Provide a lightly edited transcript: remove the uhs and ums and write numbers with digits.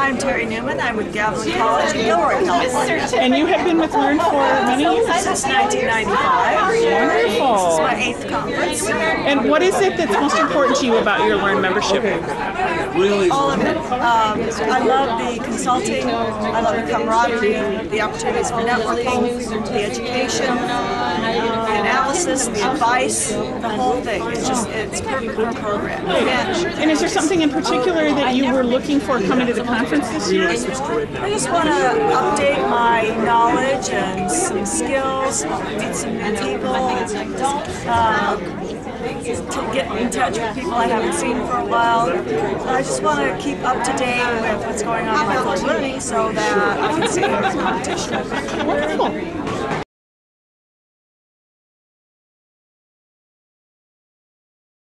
I'm Terry Newman. I'm with Gavilan College in California. And you have been with LERN for many years? Since 1995. Wonderful. This is my 8th conference. And what is it that's most important to you about your LERN membership? All of it. I love the consulting, I love the camaraderie, the opportunities for networking, the education, the analysis, the advice, the whole thing. It's perfect for a program. And is there something in particular that you were looking for coming to the conference this year? I just want to update my knowledge and some skills, meet some new people, to get in touch with people I haven't seen for a while. I just want to keep up to date with what's going on in my learning so that I can stay in the competition. Wonderful.